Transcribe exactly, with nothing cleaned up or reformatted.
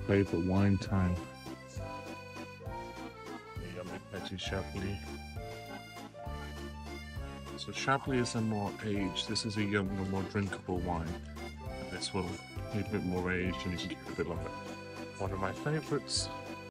favorite wine time. The yummy Petit Chablis. So Chablis is a more aged, this is a younger, more drinkable wine. And this will need a bit more aged and you can get a bit of it. One of my favourites